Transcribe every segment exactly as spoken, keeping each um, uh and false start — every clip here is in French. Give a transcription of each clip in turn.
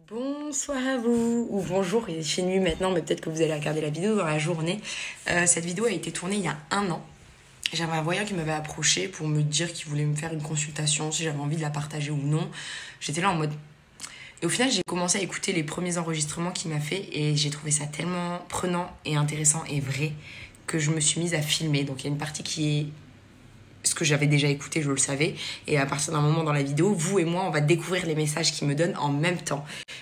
Bonsoir à vous, ou bonjour, il fait nuit maintenant, mais peut-être que vous allez regarder la vidéo dans la journée. Euh, cette vidéo a été tournée il y a un an. J'avais un voyant qui m'avait approché pour me dire qu'il voulait me faire une consultation, si j'avais envie de la partager ou non. J'étais là en mode... Et au final, j'ai commencé à écouter les premiers enregistrements qu'il m'a fait et j'ai trouvé ça tellement prenant et intéressant et vrai que je me suis mise à filmer. Donc il y a une partie qui est... ce que j'avais déjà écouté, je le savais. Et à partir d'un moment dans la vidéo, vous et moi, on va découvrir les messages qu'il me donne en même temps.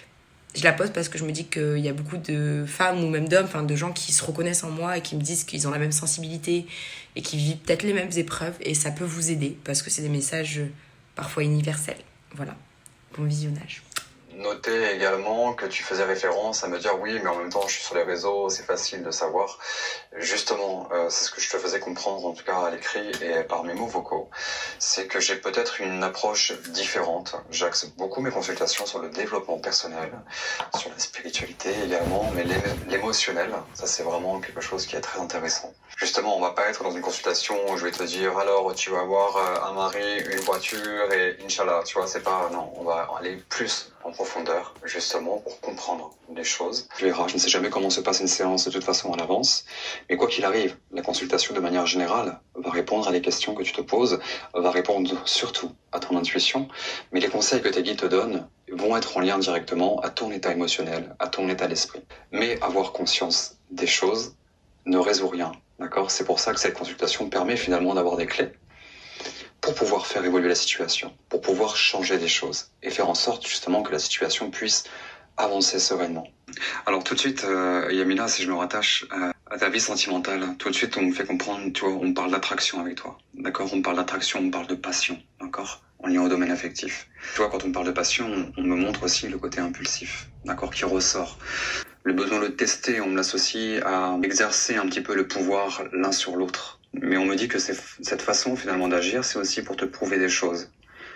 Je la pose parce que je me dis qu'il y a beaucoup de femmes ou même d'hommes, enfin de gens qui se reconnaissent en moi et qui me disent qu'ils ont la même sensibilité et qui vivent peut-être les mêmes épreuves. Et ça peut vous aider parce que c'est des messages parfois universels. Voilà, bon visionnage. Noter également que tu faisais référence à me dire oui, mais en même temps je suis sur les réseaux, c'est facile de savoir. Justement, euh, c'est ce que je te faisais comprendre en tout cas à l'écrit et par mes mots vocaux, c'est que j'ai peut-être une approche différente. J'axe beaucoup mes consultations sur le développement personnel, sur la spiritualité également, mais l'émotionnel, ça c'est vraiment quelque chose qui est très intéressant. Justement, on va pas être dans une consultation où je vais te dire alors tu vas avoir un mari, une voiture et Inch'Allah, tu vois, c'est pas, non, on va aller plus en profondeur, justement, pour comprendre des choses. Tu verras, je ne sais jamais comment se passe une séance de toute façon à l'avance, mais quoi qu'il arrive, la consultation de manière générale va répondre à les questions que tu te poses, va répondre surtout à ton intuition, mais les conseils que tes guides te donnent vont être en lien directement à ton état émotionnel, à ton état d'esprit. Mais avoir conscience des choses ne résout rien, d'accord? C'est pour ça que cette consultation permet finalement d'avoir des clés pour pouvoir faire évoluer la situation, pour pouvoir changer des choses et faire en sorte justement que la situation puisse avancer sereinement. Alors tout de suite, euh, Yamina, si je me rattache à, à ta vie sentimentale, tout de suite on me fait comprendre, tu vois, on parle d'attraction avec toi, d'accord? On parle d'attraction, on parle de passion, d'accord? En lien au domaine affectif. Tu vois, quand on parle de passion, on, on me montre aussi le côté impulsif, d'accord, qui ressort. Le besoin de le tester, on me l'associe à exercer un petit peu le pouvoir l'un sur l'autre. Mais on me dit que c'est cette façon finalement d'agir, c'est aussi pour te prouver des choses.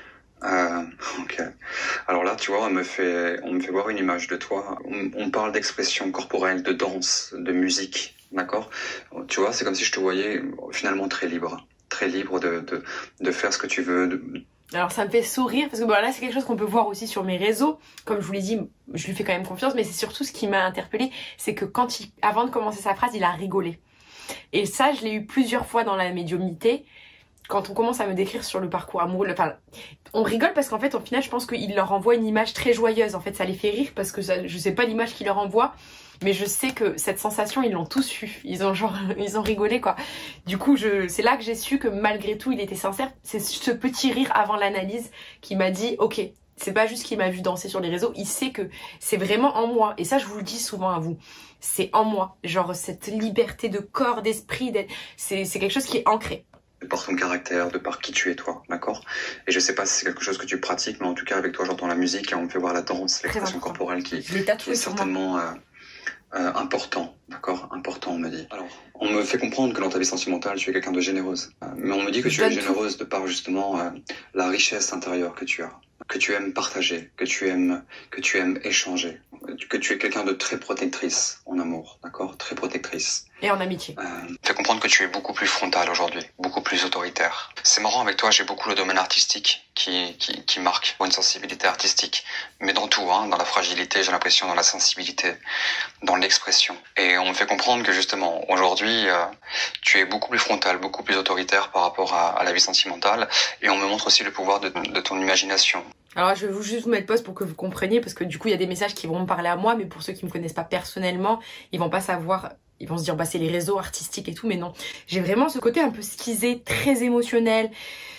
Euh, ok. Alors là, tu vois, on me fait, on me fait voir une image de toi. On, on parle d'expression corporelle, de danse, de musique, d'accord? Tu vois, c'est comme si je te voyais finalement très libre, très libre de de, de faire ce que tu veux. De... Alors ça me fait sourire parce que bon, là c'est quelque chose qu'on peut voir aussi sur mes réseaux. Comme je vous l'ai dit, je lui fais quand même confiance, mais c'est surtout ce qui m'a interpellée, c'est que quand il, avant de commencer sa phrase, il a rigolé. Et ça, je l'ai eu plusieurs fois dans la médiumnité. Quand on commence à me décrire sur le parcours amoureux, enfin, on rigole parce qu'en fait, au final, je pense qu'il leur envoie une image très joyeuse. En fait, ça les fait rire parce que ça, je sais pas l'image qu'il leur envoie, mais je sais que cette sensation, ils l'ont tous eu. Ils ont genre, ils ont rigolé quoi. Du coup, je, c'est là que j'ai su que malgré tout, il était sincère. C'est ce petit rire avant l'analyse qui m'a dit, ok. C'est pas juste qu'il m'a vu danser sur les réseaux, il sait que c'est vraiment en moi. Et ça, je vous le dis souvent à vous. C'est en moi. Genre, cette liberté de corps, d'esprit, c'est quelque chose qui est ancré. De par ton caractère, de par qui tu es toi, d'accord? Et je sais pas si c'est quelque chose que tu pratiques, mais en tout cas, avec toi, j'entends la musique et on me fait voir la danse, l'expression corporelle qui, qui est certainement euh, euh, important, d'accord? Important, on me dit. Alors, on me fait comprendre que dans ta vie sentimentale, tu es quelqu'un de généreuse. Euh, mais on me dit que tu es généreuse de par justement euh, la richesse intérieure que tu as. Que tu aimes partager, que tu aimes, que tu aimes échanger, que tu es quelqu'un de très protectrice en amour, d'accord? Très protectrice. Et en amitié. Euh, fais comprendre que tu es beaucoup plus frontal aujourd'hui, beaucoup plus autoritaire. C'est marrant avec toi, j'ai beaucoup le domaine artistique qui, qui, qui marque une sensibilité artistique. Mais dans tout, hein, dans la fragilité, j'ai l'impression, dans la sensibilité, dans l'expression. Et on me fait comprendre que justement, aujourd'hui, euh, tu es beaucoup plus frontal, beaucoup plus autoritaire par rapport à, à la vie sentimentale. Et on me montre aussi le pouvoir de, de ton imagination. Alors je vais vous juste vous mettre pause pour que vous compreniez, parce que du coup il y a des messages qui vont me parler à moi, mais pour ceux qui me connaissent pas personnellement, ils vont pas savoir, ils vont se dire bah c'est les réseaux artistiques et tout, mais non. J'ai vraiment ce côté un peu schizé, très émotionnel,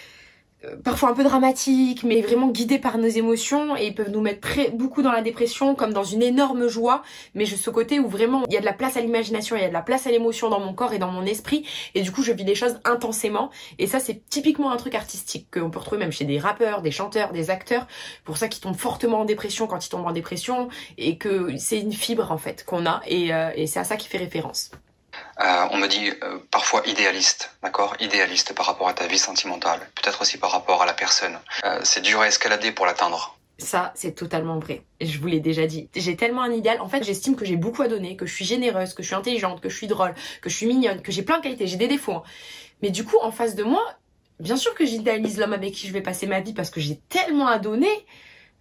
euh, parfois un peu dramatique, mais vraiment guidé par nos émotions, et ils peuvent nous mettre très, beaucoup dans la dépression, comme dans une énorme joie, mais j'ai ce côté où vraiment il y a de la place à l'imagination, il y a de la place à l'émotion dans mon corps et dans mon esprit, et du coup je vis les choses intensément, et ça c'est typiquement un truc artistique qu'on peut retrouver même chez des rappeurs, des chanteurs, des acteurs, pour ça qu'ils tombent fortement en dépression quand ils tombent en dépression, et que c'est une fibre en fait qu'on a, et, euh, et c'est à ça qui fait référence. Euh, on me dit euh, parfois idéaliste, d'accord? Idéaliste par rapport à ta vie sentimentale, peut-être aussi par rapport à la personne. Euh, c'est dur à escalader pour l'atteindre. Ça, c'est totalement vrai. Je vous l'ai déjà dit. J'ai tellement un idéal. En fait, j'estime que j'ai beaucoup à donner, que je suis généreuse, que je suis intelligente, que je suis drôle, que je suis mignonne, que j'ai plein de qualités. J'ai des défauts. Hein. Mais du coup, en face de moi, bien sûr que j'idéalise l'homme avec qui je vais passer ma vie parce que j'ai tellement à donner.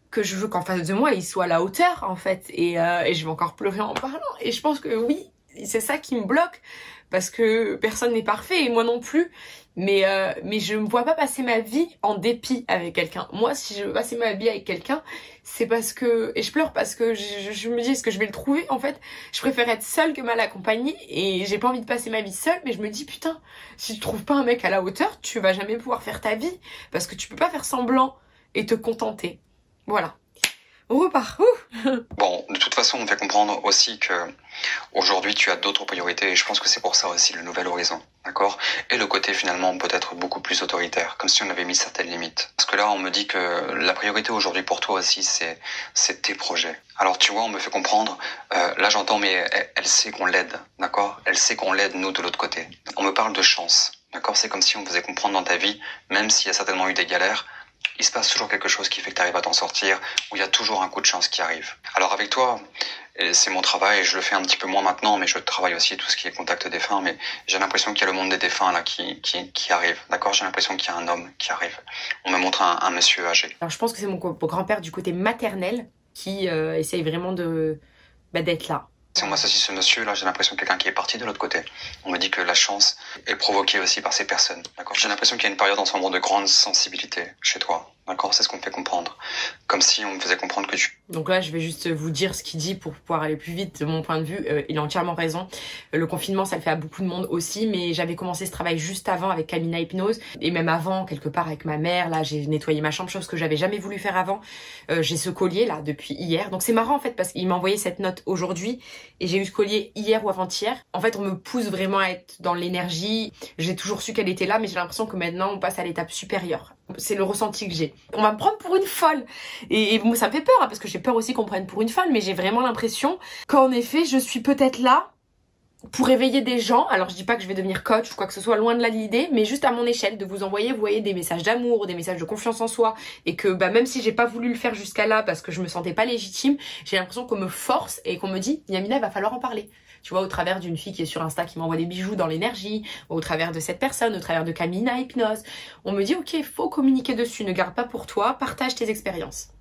que je veux qu'en face de moi, il soit à la hauteur, en fait. Et, euh, et je vais encore pleurer en parlant. Et je pense que oui, c'est ça qui me bloque. Parce que personne n'est parfait, et moi non plus. Mais, euh, mais je ne me vois pas passer ma vie en dépit avec quelqu'un. Moi, si je veux passer ma vie avec quelqu'un, c'est parce que... Et je pleure parce que je, je me dis, est-ce que je vais le trouver? En fait, je préfère être seule que mal accompagnée. Et j'ai pas envie de passer ma vie seule, mais je me dis, putain, si tu trouves pas un mec à la hauteur, tu vas jamais pouvoir faire ta vie. Parce que tu peux pas faire semblant et te contenter. Voilà. On repart. Ouh. Bon, de toute façon, on fait comprendre aussi que aujourd'hui tu as d'autres priorités et je pense que c'est pour ça aussi le nouvel horizon, d'accord? Et le côté finalement peut-être beaucoup plus autoritaire, comme si on avait mis certaines limites. Parce que là, on me dit que la priorité aujourd'hui pour toi aussi, c'est c'est tes projets. Alors tu vois, on me fait comprendre, euh, là j'entends, mais elle, elle sait qu'on l'aide, d'accord? Elle sait qu'on l'aide nous de l'autre côté. On me parle de chance, d'accord? C'est comme si on me faisait comprendre dans ta vie, même s'il y a certainement eu des galères, il se passe toujours quelque chose qui fait que tu arrives à t'en sortir, où il y a toujours un coup de chance qui arrive. Alors avec toi, c'est mon travail, je le fais un petit peu moins maintenant, mais je travaille aussi tout ce qui est contact défunt, mais j'ai l'impression qu'il y a le monde des défunts là qui, qui, qui arrive, d'accord? J'ai l'impression qu'il y a un homme qui arrive. On me montre un, un monsieur âgé. Alors je pense que c'est mon grand-père du côté maternel qui euh, essaye vraiment de bah, d'être là. Si on m'associe ce monsieur là, j'ai l'impression que quelqu'un qui est parti de l'autre côté. On me dit que la chance est provoquée aussi par ces personnes, d'accord? J'ai l'impression qu'il y a une période en ce moment de grande sensibilité chez toi, d'accord? C'est ce qu'on me fait comprendre. Comme si on me faisait comprendre que tu... Donc là, je vais juste vous dire ce qu'il dit pour pouvoir aller plus vite de mon point de vue. Euh, il a entièrement raison. Le confinement, ça le fait à beaucoup de monde aussi, mais j'avais commencé ce travail juste avant avec Camina Hypnose et même avant, quelque part avec ma mère. Là, j'ai nettoyé ma chambre, chose que j'avais jamais voulu faire avant. Euh, j'ai ce collier là depuis hier. Donc c'est marrant en fait parce qu'il m'a envoyé cette note aujourd'hui et j'ai eu ce collier hier ou avant-hier. En fait, on me pousse vraiment à être dans l'énergie. J'ai toujours su qu'elle était là, mais j'ai l'impression que maintenant, on passe à l'étape supérieure. C'est le ressenti que j'ai. On va me prendre pour une folle. Et, et ça me fait peur, hein, parce que j'ai peur aussi qu'on me prenne pour une folle, mais j'ai vraiment l'impression qu'en effet, je suis peut-être là pour éveiller des gens. Alors je dis pas que je vais devenir coach ou quoi que ce soit, loin de là l'idée, mais juste à mon échelle, de vous envoyer, vous voyez, des messages d'amour, des messages de confiance en soi, et que bah, même si j'ai pas voulu le faire jusqu'à là parce que je me sentais pas légitime, j'ai l'impression qu'on me force et qu'on me dit, Yamina, il va falloir en parler. Tu vois, au travers d'une fille qui est sur Insta qui m'envoie des bijoux dans l'énergie, au travers de cette personne, au travers de Camina Hypnose, on me dit, ok, il faut communiquer dessus, ne garde pas pour toi, partage tes expériences.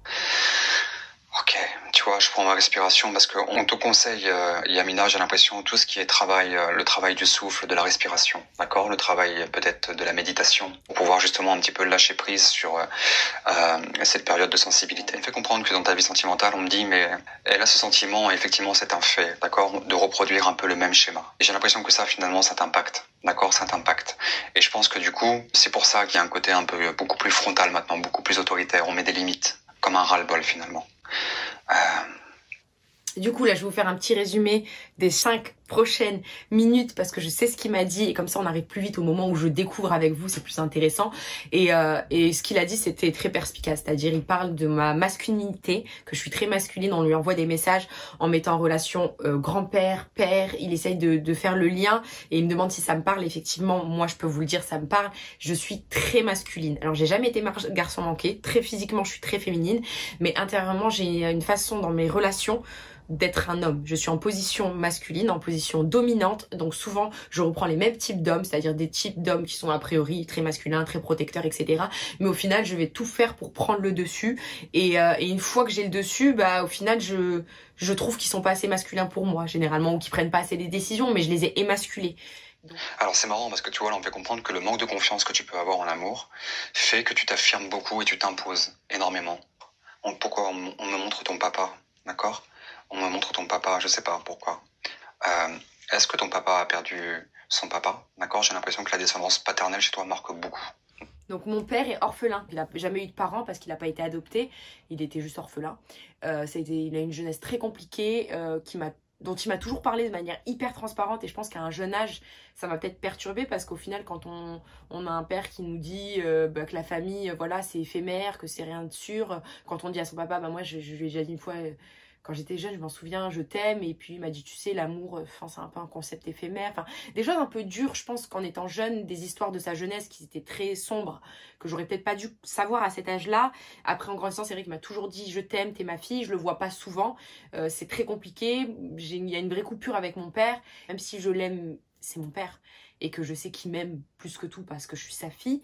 Ok, tu vois, je prends ma respiration parce qu'on te conseille, euh, Yamina, j'ai l'impression, tout ce qui est travail, euh, le travail du souffle, de la respiration, d'accord? Le travail peut-être de la méditation, pour pouvoir justement un petit peu lâcher prise sur euh, euh, cette période de sensibilité. Elle me fait comprendre que dans ta vie sentimentale, on me dit, mais elle a ce sentiment, et effectivement c'est un fait, d'accord? De reproduire un peu le même schéma. Et j'ai l'impression que ça, finalement, ça t'impacte, d'accord? Ça t'impacte. Et je pense que du coup, c'est pour ça qu'il y a un côté un peu beaucoup plus frontal maintenant, beaucoup plus autoritaire. On met des limites, comme un ras-le-bol finalement. Euh... Du coup, là, je vais vous faire un petit résumé des cinq prochaines minutes parce que je sais ce qu'il m'a dit et comme ça, on arrive plus vite au moment où je découvre avec vous, c'est plus intéressant. Et, euh, et ce qu'il a dit, c'était très perspicace, c'est-à-dire il parle de ma masculinité, que je suis très masculine, on lui envoie des messages en mettant en relation euh, grand-père, père, il essaye de, de faire le lien et il me demande si ça me parle. Effectivement, moi, je peux vous le dire, ça me parle. Je suis très masculine. Alors, j'ai jamais été garçon manqué, très physiquement, je suis très féminine, mais intérieurement, j'ai une façon dans mes relations d'être un homme. Je suis en position masculine, en position dominante, donc souvent je reprends les mêmes types d'hommes, c'est-à-dire des types d'hommes qui sont a priori très masculins, très protecteurs, et cetera. Mais au final, je vais tout faire pour prendre le dessus et, euh, et une fois que j'ai le dessus, bah au final, je, je trouve qu'ils sont pas assez masculins pour moi, généralement, ou qu'ils prennent pas assez des décisions, mais je les ai émasculés. Donc... Alors c'est marrant parce que tu vois, là on fait comprendre que le manque de confiance que tu peux avoir en amour fait que tu t'affirmes beaucoup et tu t'imposes énormément. On, pourquoi on, on me montre ton papa, d'accord? On me montre ton papa, je sais pas pourquoi. Euh, Est-ce que ton papa a perdu son papa? D'accord, j'ai l'impression que la descendance paternelle chez toi marque beaucoup. Donc mon père est orphelin, il n'a jamais eu de parents parce qu'il n'a pas été adopté, il était juste orphelin. Euh, ça a été, il a une jeunesse très compliquée euh, qui m'a, dont il m'a toujours parlé de manière hyper transparente et je pense qu'à un jeune âge, ça m'a peut-être perturbé parce qu'au final, quand on, on a un père qui nous dit euh, bah, que la famille, euh, voilà, c'est éphémère, que c'est rien de sûr, quand on dit à son papa, bah moi je, je lui ai déjà dit une fois... Euh, Quand j'étais jeune, je m'en souviens, je t'aime. Et puis, il m'a dit, tu sais, l'amour, enfin, c'est un peu un concept éphémère. Enfin, des choses un peu dures, je pense qu'en étant jeune, des histoires de sa jeunesse qui étaient très sombres, que j'aurais peut-être pas dû savoir à cet âge-là. Après, en grandissant, c'est vrai qu'il m'a toujours dit, je t'aime, t'es ma fille. Je le vois pas souvent. Euh, c'est très compliqué. J'ai, il y a une vraie coupure avec mon père. Même si je l'aime, c'est mon père. Et que je sais qu'il m'aime plus que tout parce que je suis sa fille.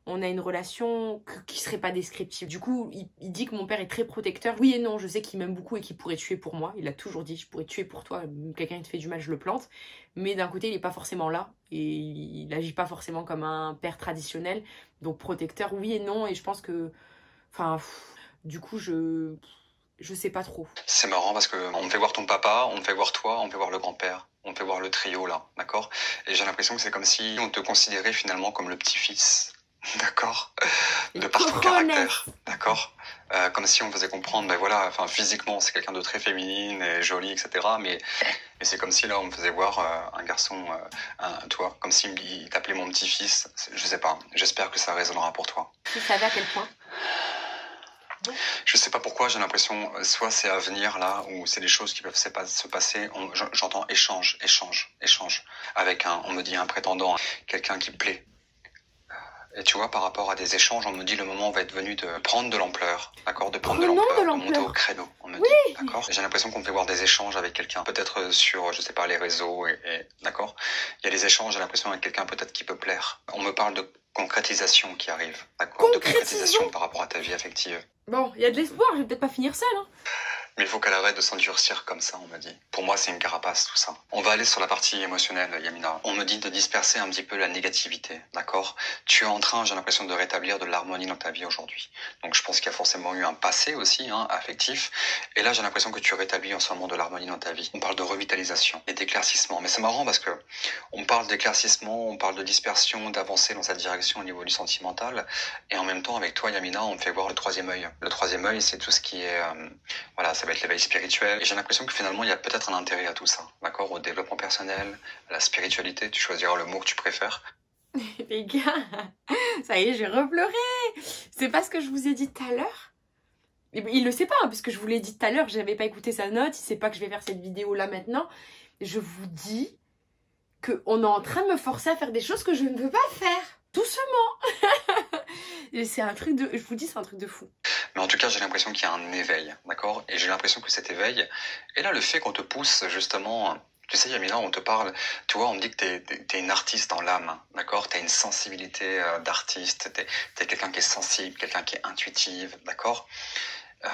on a une relation que, qui serait pas descriptive. Du coup, il, il dit que mon père est très protecteur. Oui et non, je sais qu'il m'aime beaucoup et qu'il pourrait tuer pour moi. Il a toujours dit, je pourrais tuer pour toi. Quelqu'un qui te fait du mal, je le plante. Mais d'un côté, il est pas forcément là. Et il agit pas forcément comme un père traditionnel. Donc protecteur, oui et non. Et je pense que... Enfin, pff, du coup, je... Je sais pas trop. C'est marrant parce que on me fait voir ton papa, on me fait voir toi, on me fait voir le grand-père. On me fait voir le trio là, d'accord? Et j'ai l'impression que c'est comme si on te considérait finalement comme le petit-fils. D'accord, de par ton caractère, d'accord, euh, comme si on faisait comprendre, ben voilà, enfin physiquement c'est quelqu'un de très féminine et joli, et cetera. Mais, mais c'est comme si là on me faisait voir euh, un garçon, euh, un, toi, comme s'il il t'appelait mon petit-fils. Je sais pas. J'espère que ça résonnera pour toi. Tu savais à quel point? Je sais pas pourquoi, j'ai l'impression, soit c'est à venir là, ou c'est des choses qui peuvent se passer. On, j'entends échange, échange, échange avec un, on me dit un prétendant, quelqu'un qui plaît. Et tu vois, par rapport à des échanges, on me dit le moment va être venu de prendre de l'ampleur, d'accord, de prendre de l'ampleur, de, de monter au créneau, on me oui. dit, d'accord. J'ai l'impression qu'on me fait voir des échanges avec quelqu'un, peut-être sur, je sais pas, les réseaux, et, et d'accord. Il y a des échanges, j'ai l'impression avec quelqu'un peut-être qui peut plaire. On me parle de concrétisation qui arrive, d'accord, de concrétisation par rapport à ta vie affective. Bon, il y a de l'espoir, je vais peut-être pas finir seule, hein. Mais il faut qu'elle arrête de s'endurcir comme ça, on me dit. Pour moi, c'est une carapace, tout ça. On va aller sur la partie émotionnelle, Yamina. On me dit de disperser un petit peu la négativité, d'accord? Tu es en train, j'ai l'impression, de rétablir de l'harmonie dans ta vie aujourd'hui. Donc je pense qu'il y a forcément eu un passé aussi, hein, affectif. Et là, j'ai l'impression que tu rétablis en ce moment de l'harmonie dans ta vie. On parle de revitalisation et d'éclaircissement. Mais c'est marrant parce que on parle d'éclaircissement, on parle de dispersion, d'avancer dans cette direction au niveau du sentimental. Et en même temps, avec toi, Yamina, on me fait voir le troisième œil. Le troisième œil, c'est tout ce qui est... Euh, voilà, ça va être l'éveil spirituel. Et j'ai l'impression que finalement, il y a peut-être un intérêt à tout ça, d'accord? Au développement personnel, à la spiritualité, tu choisiras le mot que tu préfères. Les gars, ça y est, j'ai repleuré. C'est pas ce que je vous ai dit tout à l'heure. Il le sait pas, hein, puisque je vous l'ai dit tout à l'heure, j'avais pas écouté sa note, il sait pas que je vais faire cette vidéo là maintenant. Je vous dis qu'on est en train de me forcer à faire des choses que je ne veux pas faire. Doucement. Et c'est un truc de... Je vous dis, c'est un truc de fou. Mais en tout cas, j'ai l'impression qu'il y a un éveil, d'accord? Et j'ai l'impression que cet éveil... Et là, le fait qu'on te pousse, justement... Tu sais, Yamina, on te parle... Tu vois, on me dit que t'es, t'es une artiste dans l'âme, d'accord? T'as une sensibilité euh, d'artiste, t'es, t'es quelqu'un qui est sensible, quelqu'un qui est intuitive, d'accord? euh...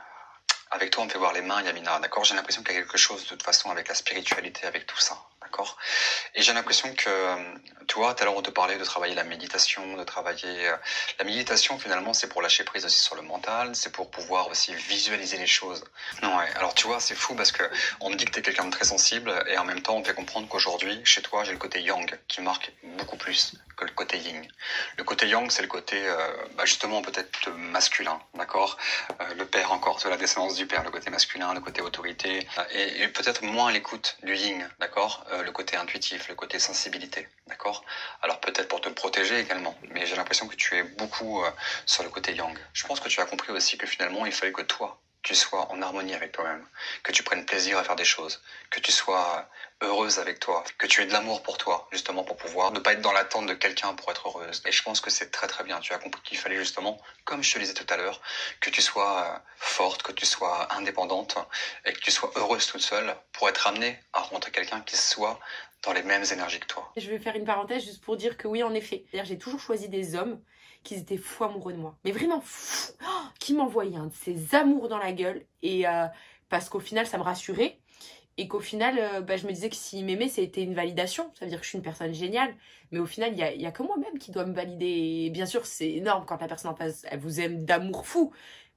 Avec toi, on me fait voir les mains, Yamina, d'accord? J'ai l'impression qu'il y a quelque chose, de toute façon, avec la spiritualité, avec tout ça, d'accord? Et j'ai l'impression que, tu vois, tout à l'heure, on te parlait de travailler la méditation, de travailler... La méditation, finalement, c'est pour lâcher prise aussi sur le mental, c'est pour pouvoir aussi visualiser les choses. Non, ouais, alors tu vois, c'est fou parce que on me dit que t'es quelqu'un de très sensible, et en même temps, on me fait comprendre qu'aujourd'hui, chez toi, j'ai le côté yang, qui marque beaucoup plus que le côté yin. Le côté yang, c'est le côté, euh, bah justement, peut-être masculin, d'accord? euh, Le père encore, tu vois, la descendance du père, le côté masculin, le côté autorité, et, et peut-être moins l'écoute du yin, d'accord, euh, le côté intuitif, le côté sensibilité, d'accord. Alors peut-être pour te protéger également, mais j'ai l'impression que tu es beaucoup euh, sur le côté yang. Je pense que tu as compris aussi que finalement il fallait que toi, tu sois en harmonie avec toi-même, que tu prennes plaisir à faire des choses, que tu sois heureuse avec toi, que tu aies de l'amour pour toi, justement pour pouvoir ne pas être dans l'attente de quelqu'un pour être heureuse. Et je pense que c'est très très bien. Tu as compris qu'il fallait justement, comme je te le disais tout à l'heure, que tu sois forte, que tu sois indépendante et que tu sois heureuse toute seule pour être amenée à rencontrer quelqu'un qui soit dans les mêmes énergies que toi. Je vais faire une parenthèse juste pour dire que oui, en effet. C'est-à-dire, j'ai toujours choisi des hommes qui étaient fous amoureux de moi. Mais vraiment fous, oh, qui m'envoyaient un de ces amours dans la gueule. Et euh, parce qu'au final, ça me rassurait. Et qu'au final, euh, bah, je me disais que s'il m'aimait, c'était une validation. Ça veut dire que je suis une personne géniale. Mais au final, il n'y a, y a que moi-même qui doit me valider. Et bien sûr, c'est énorme quand la personne en face, elle vous aime d'amour fou.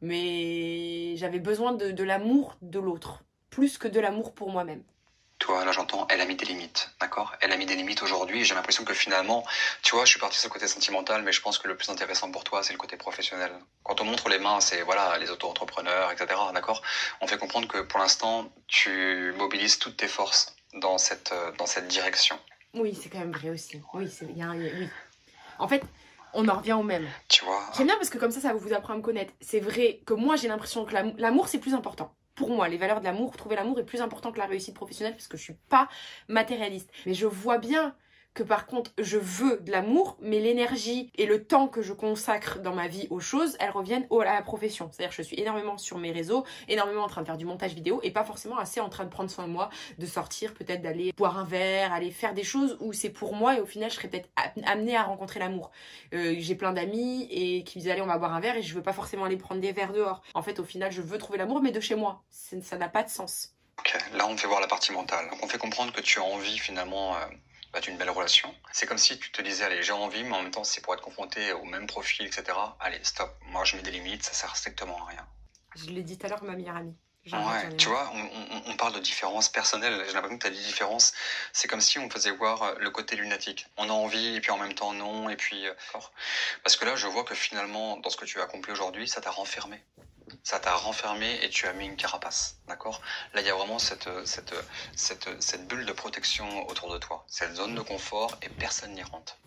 Mais j'avais besoin de, de l'amour de l'autre. Plus que de l'amour pour moi-même. Toi, là j'entends, elle a mis des limites, d'accord? Elle a mis des limites aujourd'hui et j'ai l'impression que finalement, tu vois, je suis parti sur le côté sentimental, mais je pense que le plus intéressant pour toi, c'est le côté professionnel. Quand on montre les mains, c'est voilà, les auto-entrepreneurs, et cetera, d'accord? On fait comprendre que pour l'instant, tu mobilises toutes tes forces dans cette, dans cette direction. Oui, c'est quand même vrai aussi. Oui, c'est bien, oui. En fait, on en revient au même. Tu vois? J'aime bien parce que comme ça, ça vous apprend à me connaître. C'est vrai que moi, j'ai l'impression que l'amour, c'est plus important. Pour moi, les valeurs de l'amour, trouver l'amour est plus important que la réussite professionnelle parce que je suis pas matérialiste. Mais je vois bien que par contre je veux de l'amour, mais l'énergie et le temps que je consacre dans ma vie aux choses, elles reviennent à la profession. C'est-à-dire que je suis énormément sur mes réseaux, énormément en train de faire du montage vidéo et pas forcément assez en train de prendre soin de moi, de sortir, peut-être d'aller boire un verre, aller faire des choses où c'est pour moi et au final je serais peut-être amenée à rencontrer l'amour. Euh, j'ai plein d'amis et qui me disent allez on va boire un verre et je veux pas forcément aller prendre des verres dehors. En fait au final je veux trouver l'amour mais de chez moi. Ça n'a pas de sens. Ok, là on fait voir la partie mentale. Donc on fait comprendre que tu as envie finalement euh, bah, d'une belle relation. C'est comme si tu te disais, allez j'ai envie, mais en même temps c'est pour être confronté au même profil, et cetera. Allez stop, moi je mets des limites, ça sert strictement à rien. Je l'ai dit tout à l'heure, ma meilleure amie. Ouais, tu vois, on, on, on parle de différences personnelles. J'ai l'impression que tu as dit différences. C'est comme si on faisait voir le côté lunatique. On a envie et puis en même temps non. Et puis, parce que là, je vois que finalement, dans ce que tu as accompli aujourd'hui, ça t'a renfermé. Ça t'a renfermé et tu as mis une carapace, d'accord? Là, il y a vraiment cette, cette, cette, cette bulle de protection autour de toi, cette zone de confort et personne n'y rentre.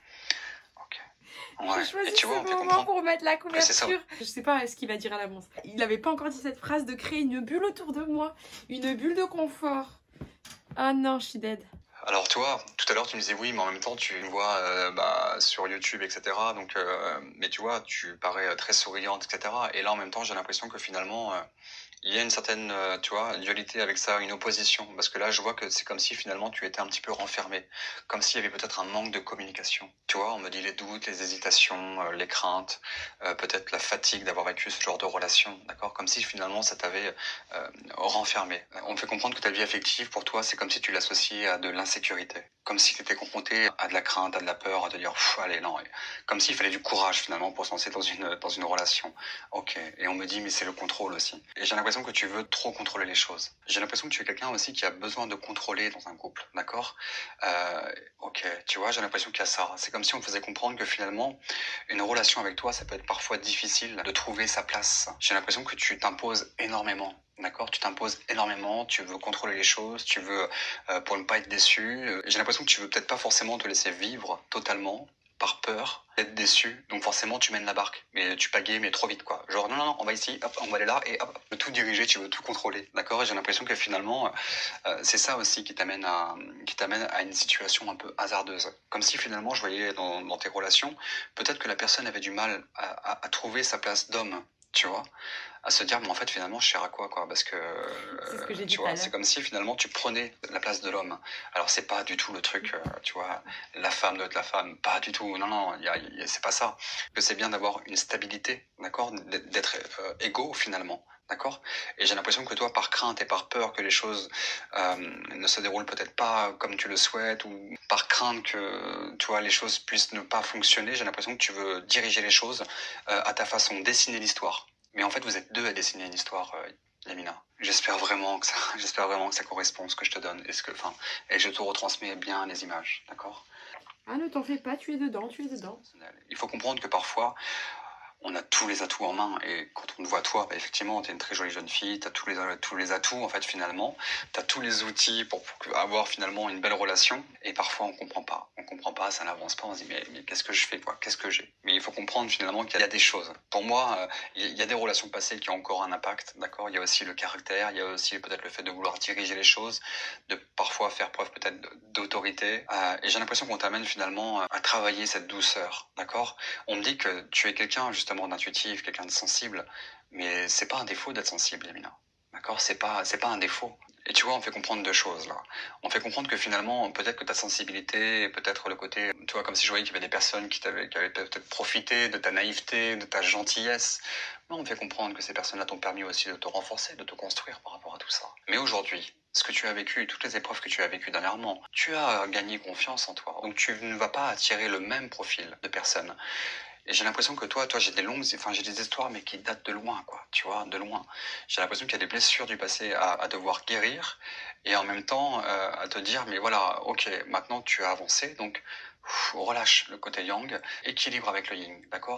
Ouais. J'ai choisi ce moment pour mettre la couverture. Ouais, je sais pas ce qu'il va dire à l'avance. Il n'avait pas encore dit cette phrase de créer une bulle autour de moi, une bulle de confort. Ah non, je suis dead. Alors toi, tout à l'heure tu me disais oui, mais en même temps tu me vois euh, bah, sur YouTube, et cetera. Donc, euh, mais tu vois, tu parais très souriante, et cetera. Et là en même temps, j'ai l'impression que finalement, euh, il y a une certaine, euh, tu vois, dualité avec ça, une opposition. Parce que là, je vois que c'est comme si finalement tu étais un petit peu renfermé, comme s'il y avait peut-être un manque de communication. Tu vois, on me dit les doutes, les hésitations, euh, les craintes, euh, peut-être la fatigue d'avoir vécu ce genre de relation, d'accord? Comme si finalement ça t'avait euh, renfermé. On me fait comprendre que ta vie affective pour toi, c'est comme si tu l'associais à de l'insécurité, comme si tu étais confronté à de la crainte, à de la peur, à te dire allez non, comme s'il fallait du courage finalement pour se lancer dans une dans une relation. Ok. Et on me dit mais c'est le contrôle aussi. Et j'ai l'impression que tu veux trop contrôler les choses. J'ai l'impression que tu es quelqu'un aussi qui a besoin de contrôler dans un couple, d'accord? euh, Ok. Tu vois, j'ai l'impression qu'il y a ça. C'est comme si on me faisait comprendre que finalement une relation avec toi, ça peut être parfois difficile de trouver sa place. J'ai l'impression que tu t'imposes énormément. D'accord, tu t'imposes énormément, tu veux contrôler les choses, tu veux, euh, pour ne pas être déçu. J'ai l'impression que tu veux peut-être pas forcément te laisser vivre totalement, par peur d'être déçu. Donc forcément, tu mènes la barque. Mais tu pagayes, mais trop vite, quoi. Genre, non, non, non, on va ici, hop, on va aller là, et hop, tu veux tout diriger, tu veux tout contrôler. D'accord? Et j'ai l'impression que finalement, euh, c'est ça aussi qui t'amène à, qui t'amène à une situation un peu hasardeuse. Comme si finalement, je voyais dans, dans tes relations, peut-être que la personne avait du mal à, à, à trouver sa place d'homme. Tu vois, à se dire mais en fait finalement je sers à quoi quoi, parce que, c'est ce que j'ai euh, dit tu vois, c'est comme si finalement tu prenais la place de l'homme. Alors c'est pas du tout le truc, euh, tu vois, la femme doit être la femme, pas du tout, non non, y a, y a, c'est pas ça. Que c'est bien d'avoir une stabilité, d'accord, d'être euh, égaux finalement. D'accord? Et j'ai l'impression que toi, par crainte et par peur que les choses euh, ne se déroulent peut-être pas comme tu le souhaites, ou par crainte que tu vois, les choses puissent ne pas fonctionner, j'ai l'impression que tu veux diriger les choses euh, à ta façon, dessiner l'histoire. Mais en fait, vous êtes deux à dessiner une histoire, euh, Yamina. J'espère vraiment que ça, j'espère vraiment que ça correspond à ce que je te donne, et, ce que, enfin, et je te retransmets bien les images, d'accord? Ah, ne t'en fais pas, tu es dedans, tu es dedans. Il faut comprendre que parfois, on a tous les atouts en main, et quand on te voit toi, bah effectivement, t'es une très jolie jeune fille, t'as tous les, tous les atouts, en fait, finalement, t'as tous les outils pour, pour avoir finalement une belle relation, et parfois on comprend pas, on comprend pas, ça n'avance pas, on se dit mais, mais qu'est-ce que je fais, quoi, qu'est-ce que j'ai? Mais il faut comprendre finalement qu'il y a des choses. Pour moi, euh, il y a des relations passées qui ont encore un impact, d'accord? Il y a aussi le caractère, il y a aussi peut-être le fait de vouloir diriger les choses, de parfois faire preuve peut-être d'autorité, euh, et j'ai l'impression qu'on t'amène finalement à travailler cette douceur, d'accord? On me dit que tu es quelqu'un justement d'intuitif, quelqu'un de sensible, mais c'est pas un défaut d'être sensible, Yamina. D'accord? C'est pas, c'est pas un défaut. Et tu vois, on fait comprendre deux choses là. On fait comprendre que finalement, peut-être que ta sensibilité, peut-être le côté, tu vois, comme si je voyais qu'il y avait des personnes qui, t'avaient, qui avaient peut-être profité de ta naïveté, de ta gentillesse. Mais on fait comprendre que ces personnes-là t'ont permis aussi de te renforcer, de te construire par rapport à tout ça. Mais aujourd'hui, ce que tu as vécu, toutes les épreuves que tu as vécues dernièrement, tu as gagné confiance en toi. Donc tu ne vas pas attirer le même profil de personnes. Et j'ai l'impression que toi, toi, j'ai des longues, enfin, j'ai des histoires, mais qui datent de loin, quoi, tu vois, de loin. J'ai l'impression qu'il y a des blessures du passé à, à devoir guérir, et en même temps, euh, à te dire, mais voilà, ok, maintenant tu as avancé, donc, pff, relâche le côté yang, équilibre avec le yin, d'accord?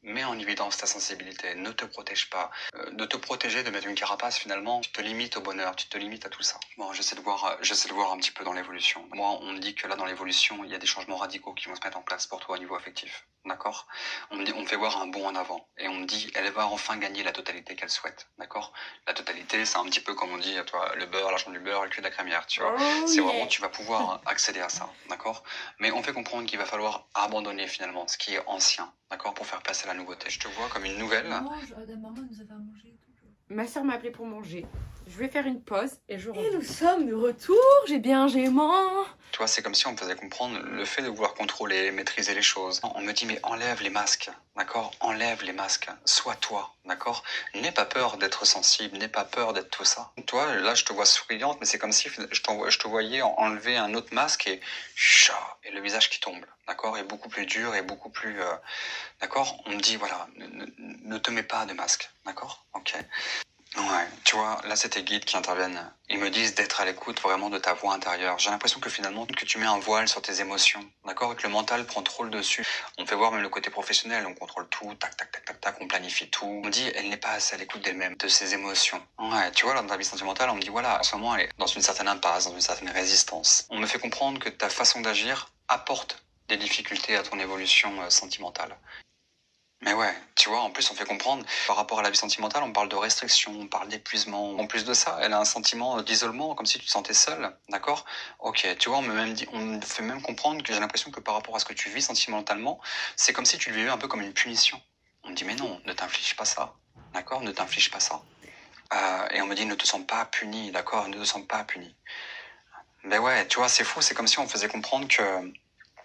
Mets en évidence ta sensibilité, ne te protège pas. Euh, de te protéger, de mettre une carapace, finalement, tu te limites au bonheur, tu te limites à tout ça. Bon, j'essaie de voir, euh, j'essaie de voir un petit peu dans l'évolution. Moi, on me dit que là, dans l'évolution, il y a des changements radicaux qui vont se mettre en place pour toi au niveau affectif. D'accord? On me dit, on me fait voir un bond en avant. Et on me dit, elle va enfin gagner la totalité qu'elle souhaite. D'accord? La totalité, c'est un petit peu comme on dit, toi, le beurre, l'argent du beurre, le cul de la crémière, tu vois. Oh, c'est yeah. vraiment, tu vas pouvoir accéder à ça. D'accord? Mais on fait comprendre qu'il va falloir abandonner, finalement, ce qui est ancien. D'accord, pour faire passer la nouveauté. Je te vois comme une nouvelle. Maman, je... maman nous a fait à manger et tout. Ma soeur m'a appelé pour manger. Je vais faire une pause et je reviens. Et nous sommes de retour, j'ai bien gémant. Tu vois, c'est comme si on me faisait comprendre le fait de vouloir contrôler, maîtriser les choses. On me dit, mais enlève les masques, d'accord? Enlève les masques, sois toi, d'accord? N'aie pas peur d'être sensible, n'aie pas peur d'être tout ça. Toi, là, je te vois souriante, mais c'est comme si je, je te voyais enlever un autre masque et chat, et le visage qui tombe, d'accord? Et beaucoup plus dur et beaucoup plus... Euh, d'accord? On me dit, voilà, ne, ne, ne te mets pas de masque, d'accord? Ok. Ouais, tu vois, là c'est tes guides qui interviennent. Ils me disent d'être à l'écoute vraiment de ta voix intérieure. J'ai l'impression que finalement, que tu mets un voile sur tes émotions, d'accord? Et que le mental prend trop le dessus. On fait voir même le côté professionnel, on contrôle tout, tac, tac, tac, tac, tac, on planifie tout. On me dit, elle n'est pas assez à l'écoute d'elle-même, de ses émotions. Ouais, tu vois, là, dans ta vie sentimentale, on me dit, voilà, en ce moment, elle est dans une certaine impasse, dans une certaine résistance. On me fait comprendre que ta façon d'agir apporte des difficultés à ton évolution euh, sentimentale. Mais ouais, tu vois, en plus on fait comprendre, par rapport à la vie sentimentale, on parle de restriction, on parle d'épuisement. En plus de ça, elle a un sentiment d'isolement, comme si tu te sentais seule, d'accord? Ok, tu vois, on me, même dit, on me fait même comprendre que j'ai l'impression que par rapport à ce que tu vis sentimentalement, c'est comme si tu le vivais un peu comme une punition. On me dit, mais non, ne t'inflige pas ça, d'accord? Ne t'inflige pas ça. Euh, et on me dit, ne te sens pas puni, d'accord? Ne te sens pas puni. Mais ouais, tu vois, c'est fou, c'est comme si on faisait comprendre que...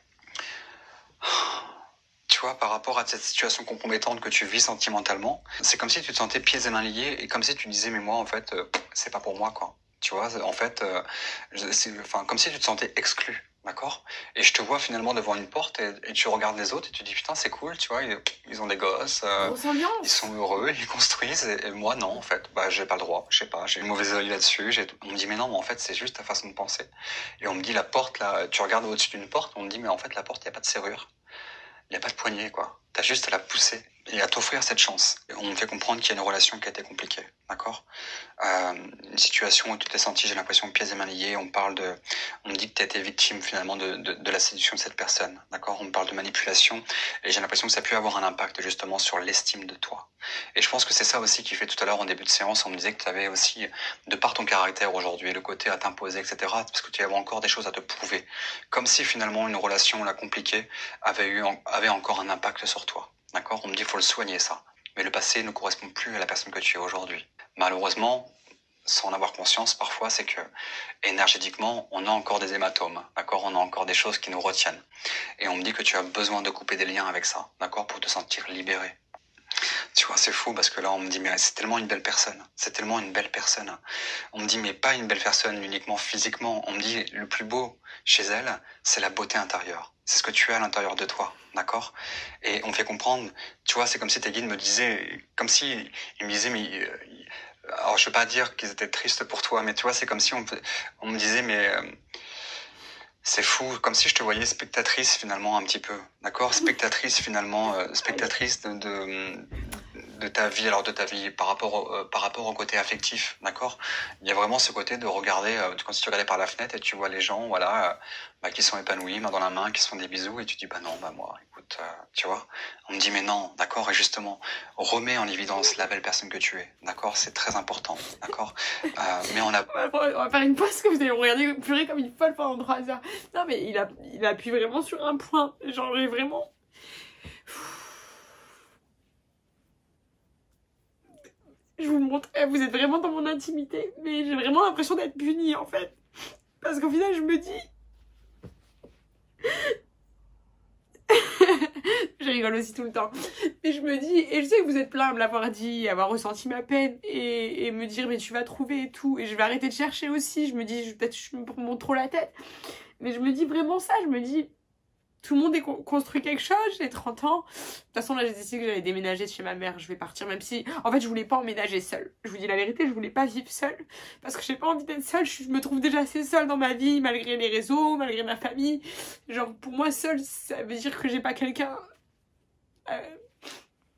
Tu vois, par rapport à cette situation compromettante que tu vis sentimentalement, c'est comme si tu te sentais pieds et mains liés et comme si tu disais, mais moi, en fait, euh, c'est pas pour moi, quoi. Tu vois, en fait, euh, c'est, enfin, comme si tu te sentais exclu, d'accord? Et je te vois finalement devant une porte et, et tu regardes les autres et tu dis, putain, c'est cool, tu vois, ils, ils ont des gosses, euh, ils sont heureux, ils construisent et, et moi, non, en fait, bah, j'ai pas le droit, je sais pas, j'ai une mauvaise œil là-dessus. J'ai... On me dit, mais non, mais en fait, c'est juste ta façon de penser. Et on me dit, la porte, là, tu regardes au-dessus d'une porte, on me dit, mais en fait, la porte, il n'y a pas de serrure. Il n'y a pas de poignée, quoi. T'as juste à la pousser et à t'offrir cette chance. Et on me fait comprendre qu'il y a une relation qui a été compliquée, d'accord? euh, Une situation où tu t'es senti, j'ai l'impression, pieds et mains liés. On parle de, on me dit que tu as été victime finalement de, de, de la séduction de cette personne, d'accord? On me parle de manipulation et j'ai l'impression que ça a pu avoir un impact justement sur l'estime de toi. Et je pense que c'est ça aussi qui fait tout à l'heure en début de séance, on me disait que tu avais aussi, de par ton caractère aujourd'hui, le côté à t'imposer, et cetera, parce que tu avais encore des choses à te prouver. Comme si finalement une relation, la compliquée, avait eu, avait encore un impact sur toi. D'accord? On me dit qu'il faut le soigner, ça. Mais le passé ne correspond plus à la personne que tu es aujourd'hui. Malheureusement, sans en avoir conscience, parfois, c'est que énergétiquement, on a encore des hématomes. D'accord? On a encore des choses qui nous retiennent. Et on me dit que tu as besoin de couper des liens avec ça. D'accord? Pour te sentir libéré. Tu vois, c'est fou parce que là, on me dit, mais c'est tellement une belle personne. C'est tellement une belle personne. On me dit, mais pas une belle personne uniquement physiquement. On me dit, le plus beau chez elle, c'est la beauté intérieure. C'est ce que tu as à l'intérieur de toi. D'accord? Et on me fait comprendre, tu vois, c'est comme si tes guides me disaient, comme si ils me disaient, mais, alors je veux pas dire qu'ils étaient tristes pour toi, mais tu vois, c'est comme si on, on me disait, mais, euh, c'est fou, comme si je te voyais spectatrice finalement un petit peu, d'accord? Spectatrice finalement, euh, spectatrice de, de, de ta vie, alors de ta vie par rapport au, euh, par rapport au côté affectif, d'accord? Il y a vraiment ce côté de regarder, euh, comme si tu regardais par la fenêtre et tu vois les gens, voilà, euh, bah, qui sont épanouis, main dans la main, qui se font des bisous et tu dis, bah non, bah moi, écoute, euh, tu vois? On me dit, mais non, d'accord? Et justement, remets en évidence la belle personne que tu es, d'accord? C'est très important, d'accord? Euh, mais on a... On va faire une pause que vous allez me regarder pleurer comme une folle pendant trois heures. Non mais il, a, il appuie vraiment sur un point. Genre j'ai vraiment... Je vous le montre, vous êtes vraiment dans mon intimité. Mais j'ai vraiment l'impression d'être punie en fait. Parce qu'au final je me dis... Je rigole aussi tout le temps. Mais je me dis, et je sais que vous êtes plein à me l'avoir dit, avoir ressenti ma peine, et, et me dire, mais tu vas trouver et tout. Et je vais arrêter de chercher aussi. Je me dis, peut-être que je me monte trop la tête. Mais je me dis vraiment ça. Je me dis, tout le monde est construit quelque chose. J'ai trente ans. De toute façon, là, j'ai décidé que j'allais déménager de chez ma mère. Je vais partir, même si, en fait, je voulais pas emménager seule. Je vous dis la vérité, je voulais pas vivre seule. Parce que j'ai pas envie d'être seule. Je me trouve déjà assez seule dans ma vie, malgré les réseaux, malgré ma famille. Genre, pour moi, seule, ça veut dire que j'ai pas quelqu'un... Euh,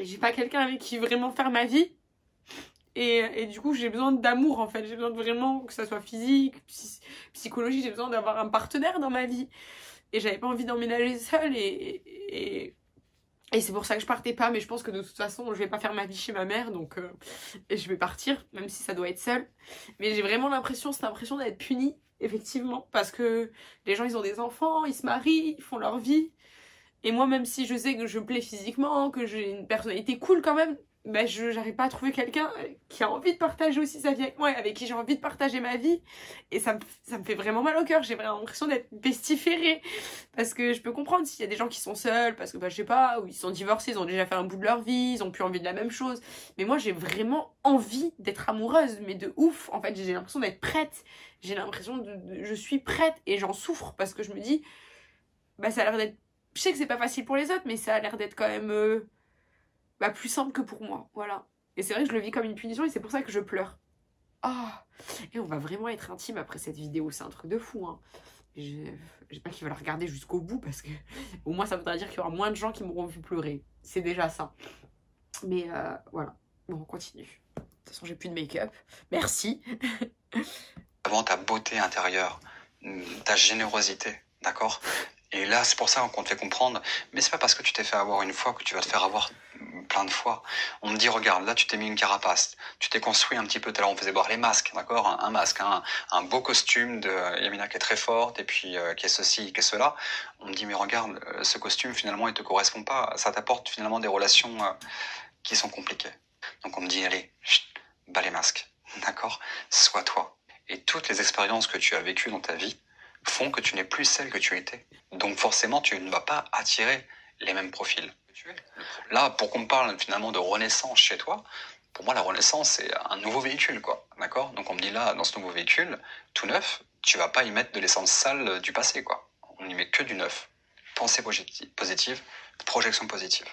j'ai pas quelqu'un avec qui vraiment faire ma vie. Et, et du coup, j'ai besoin d'amour, en fait. J'ai besoin de vraiment, que ça soit physique, psy psychologique, j'ai besoin d'avoir un partenaire dans ma vie. Et j'avais pas envie d'emménager seule. Et, et, et c'est pour ça que je partais pas. Mais je pense que de toute façon, je vais pas faire ma vie chez ma mère. Donc, euh, et je vais partir, même si ça doit être seule. Mais j'ai vraiment l'impression, cette impression d'être punie, effectivement. Parce que les gens, ils ont des enfants, ils se marient, ils font leur vie. Et moi, même si je sais que je plais physiquement, que j'ai une personnalité cool quand même, ben je j'arrive pas à trouver quelqu'un qui a envie de partager aussi sa vie avec moi et avec qui j'ai envie de partager ma vie. Et ça me, ça me fait vraiment mal au cœur. J'ai vraiment l'impression d'être pestiférée. Parce que je peux comprendre s'il y a des gens qui sont seuls, parce que bah, je sais pas, ou ils sont divorcés, ils ont déjà fait un bout de leur vie, ils ont plus envie de la même chose. Mais moi, j'ai vraiment envie d'être amoureuse, mais de ouf. En fait, j'ai l'impression d'être prête. J'ai l'impression de, de... Je suis prête et j'en souffre parce que je me dis, bah ça a l'air d'être... Je sais que c'est pas facile pour les autres, mais ça a l'air d'être quand même... Euh... Bah, plus simple que pour moi, voilà. Et c'est vrai que je le vis comme une punition et c'est pour ça que je pleure. Ah, et on va vraiment être intime après cette vidéo, c'est un truc de fou, hein. J'espère qu'il va la regarder jusqu'au bout parce que au moins ça voudra dire qu'il y aura moins de gens qui m'auront vu pleurer. C'est déjà ça. Mais euh, voilà, bon, on continue. De toute façon, j'ai plus de make-up. Merci. Avant ta beauté intérieure, ta générosité, d'accord ? Et là, c'est pour ça qu'on te fait comprendre, mais c'est pas parce que tu t'es fait avoir une fois que tu vas te faire avoir plein de fois. On me dit, regarde, là, tu t'es mis une carapace, tu t'es construit un petit peu, tout à l'heure, on faisait boire les masques, d'accord, un, un masque, un, un beau costume de Yamina qui est très forte, et puis euh, qui est ceci, qui est cela. On me dit, mais regarde, euh, ce costume, finalement, il te correspond pas, ça t'apporte finalement des relations euh, qui sont compliquées. Donc on me dit, allez, chut, bas les masques, d'accord, sois toi. Et toutes les expériences que tu as vécues dans ta vie font que tu n'es plus celle que tu étais. Donc forcément, tu ne vas pas attirer les mêmes profils. Là, pour qu'on me parle finalement de renaissance chez toi, pour moi, la renaissance, c'est un nouveau véhicule, quoi. D'accord ? Donc on me dit là, dans ce nouveau véhicule, tout neuf, tu vas pas y mettre de l'essence sale du passé, quoi. On n'y met que du neuf. Pensée positive, projection positive.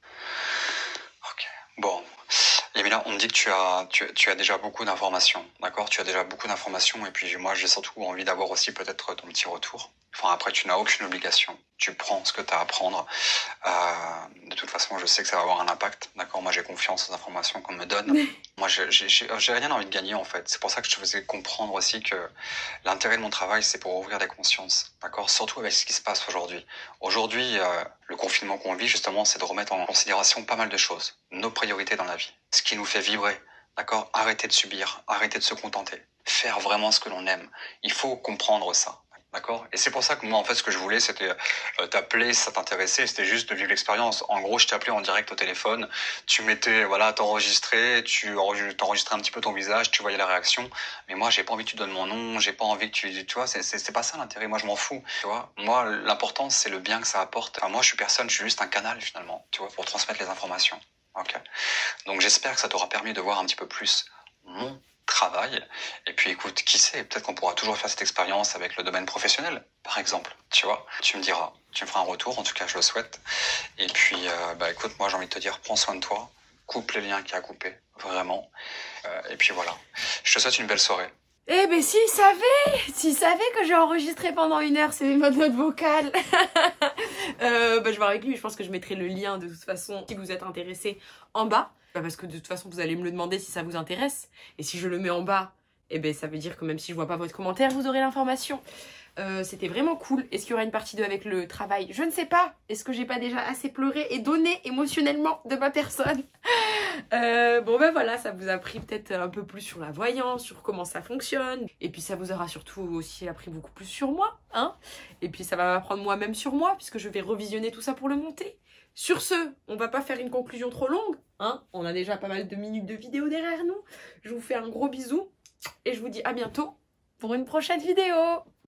Ok. Bon. Yamina, on me dit que tu as, tu, tu as déjà beaucoup d'informations, d'accord ? Tu as déjà beaucoup d'informations et puis moi j'ai surtout envie d'avoir aussi peut-être ton petit retour. Enfin après tu n'as aucune obligation, tu prends ce que tu as à prendre. Euh, de toute façon je sais que ça va avoir un impact, d'accord ? Moi j'ai confiance aux informations qu'on me donne. Moi j'ai, j'ai, j'ai rien envie de gagner en fait. C'est pour ça que je te faisais comprendre aussi que l'intérêt de mon travail c'est pour ouvrir des consciences, d'accord ? Surtout avec ce qui se passe aujourd'hui. Aujourd'hui euh, le confinement qu'on vit justement c'est de remettre en considération pas mal de choses. Nos priorités dans la vie. Ce qui nous fait vibrer, d'accord ? Arrêter de subir, arrêter de se contenter. Faire vraiment ce que l'on aime. Il faut comprendre ça, d'accord ? Et c'est pour ça que moi, en fait, ce que je voulais, c'était euh, t'appeler si ça t'intéressait, c'était juste de vivre l'expérience. En gros, je t'appelais en direct au téléphone, tu mettais, voilà, t'enregistrais, tu t'enregistrais un petit peu ton visage, tu voyais la réaction. Mais moi, j'ai pas envie que tu donnes mon nom, j'ai pas envie que tu, tu vois, c'est, c'est, c'est pas ça l'intérêt. Moi, je m'en fous, tu vois. Moi, l'important, c'est le bien que ça apporte. Enfin, moi, je suis personne, je suis juste un canal, finalement, tu vois, pour transmettre les informations. Ok. Donc j'espère que ça t'aura permis de voir un petit peu plus mon travail. Et puis écoute, qui sait, peut-être qu'on pourra toujours faire cette expérience avec le domaine professionnel, par exemple. Tu vois, tu me diras, tu me feras un retour, en tout cas je le souhaite. Et puis, euh, bah écoute, moi j'ai envie de te dire, prends soin de toi, coupe les liens qu'il y a à couper, vraiment. Euh, et puis voilà, je te souhaite une belle soirée. Eh ben s'il savait, s'il savait que j'ai enregistré pendant une heure ces notes vocales. euh, bah, je vais voir avec lui, je pense que je mettrai le lien de toute façon si vous êtes intéressé en bas. Bah, parce que de toute façon vous allez me le demander si ça vous intéresse. Et si je le mets en bas, eh ben ça veut dire que même si je vois pas votre commentaire, vous aurez l'information. Euh, c'était vraiment cool. Est-ce qu'il y aura une partie deux avec le travail? Je ne sais pas. Est-ce que j'ai pas déjà assez pleuré et donné émotionnellement de ma personne? euh, Bon ben voilà, ça vous a appris peut-être un peu plus sur la voyance, sur comment ça fonctionne. Et puis ça vous aura surtout aussi appris beaucoup plus sur moi, hein. Et puis ça va m'apprendre moi-même sur moi, puisque je vais revisionner tout ça pour le monter. Sur ce, on va pas faire une conclusion trop longue, hein. On a déjà pas mal de minutes de vidéo derrière nous. Je vous fais un gros bisou et je vous dis à bientôt pour une prochaine vidéo.